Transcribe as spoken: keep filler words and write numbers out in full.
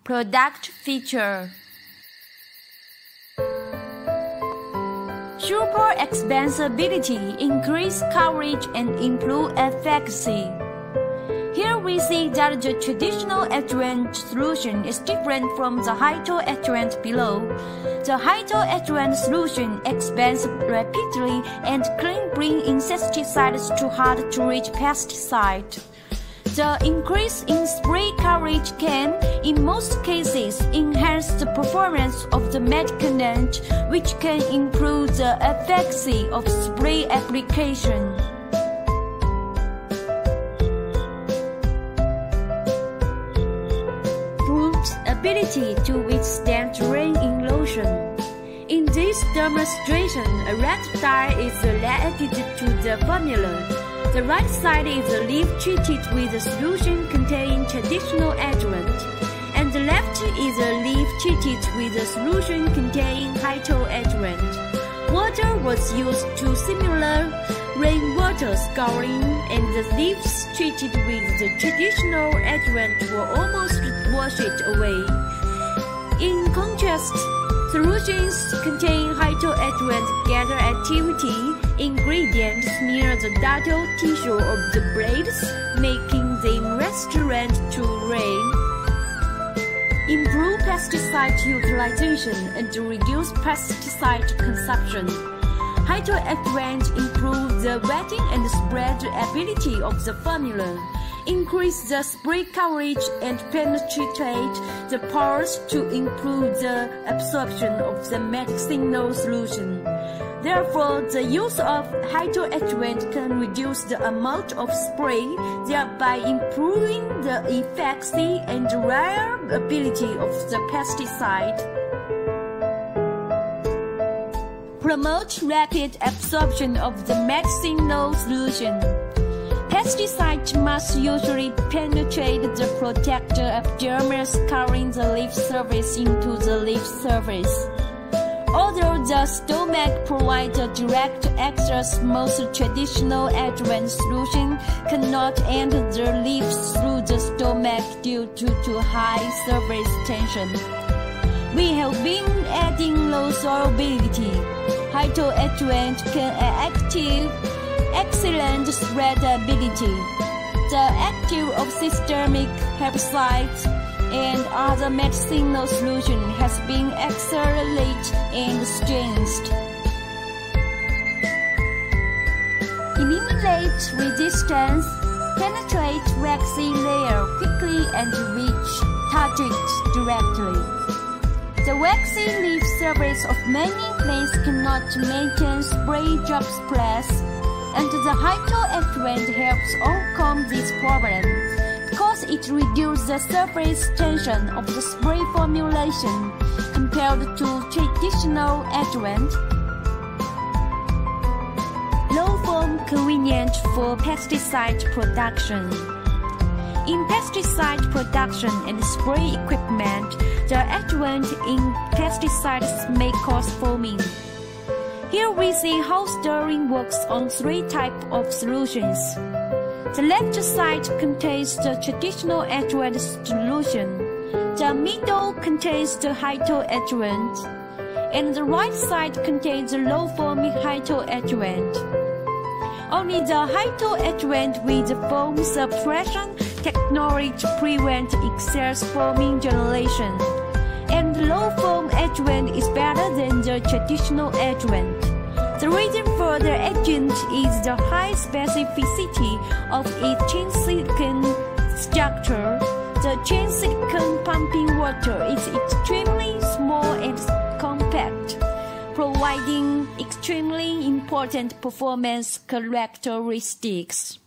Product feature. Super expansibility, increase coverage, and improve efficacy. Here we see that the traditional adjuvant solution is different from the high-dose adjuvant below. The high-dose adjuvant solution expands rapidly and can bring insecticides to hard-to-reach pesticides. The increase in spray coverage can, in most cases, enhance the performance of the medicament, which can improve the efficacy of spray application. Proved ability to withstand rain erosion. In this demonstration, a red dye is added to the formula. The right side is a leaf treated with a solution containing traditional adjuvant, and the left is a leaf treated with a solution containing high-dose adjuvant. Water was used to simulate rainwater scouring, and the leaves treated with the traditional adjuvant were almost washed away. In contrast, solutions containing high-dose adjuvant gather activity ingredients near the ductal tissue of the blades, making them resistant to rain. Improve pesticide utilization and reduce pesticide consumption. High-dose adjuvant improves the wetting and spread ability of the formula, increase the spray coverage, and penetrate the pores to improve the absorption of the medicinal solution. Therefore, the use of high-dose adjuvant can reduce the amount of spray, thereby improving the efficacy and reliability of the pesticide. Promote rapid absorption of the medicinal solution. Pesticides must usually penetrate the protector epidermis covering the leaf surface into the leaf surface. Although the stomach provides a direct access, most traditional adjuvant solution cannot enter the leaves through the stomach due to too high surface tension. We have been adding low solubility. High-dose adjuvant can active excellent spreadability. The active of systemic herbicides and other medicinal solution has been accelerated and strengthened. Eliminate resistance, penetrate waxy layer quickly and reach target directly. The waxy leaf surface of many plants cannot maintain spray drop splash, and the high-dose adjuvant helps overcome this problem because it reduces the surface tension of the spray formulation compared to traditional adjuvant. Low foam convenient for pesticide production. In pesticide production and spray equipment, the adjuvant in pesticides may cause foaming. Here we see how stirring works on three types of solutions. The left side contains the traditional adjuvant solution, the middle contains the high-dose adjuvant, and the right side contains the low-foaming high-dose adjuvant. Only the high-dose adjuvant with the foam suppression technology prevents excess foaming generation, and the low-foam adjuvant is better than the traditional adjuvant. The reason for the adjuvant is the high specificity of its chain silicon structure. The chain silicon pumping water is extremely small and compact, providing extremely important performance characteristics.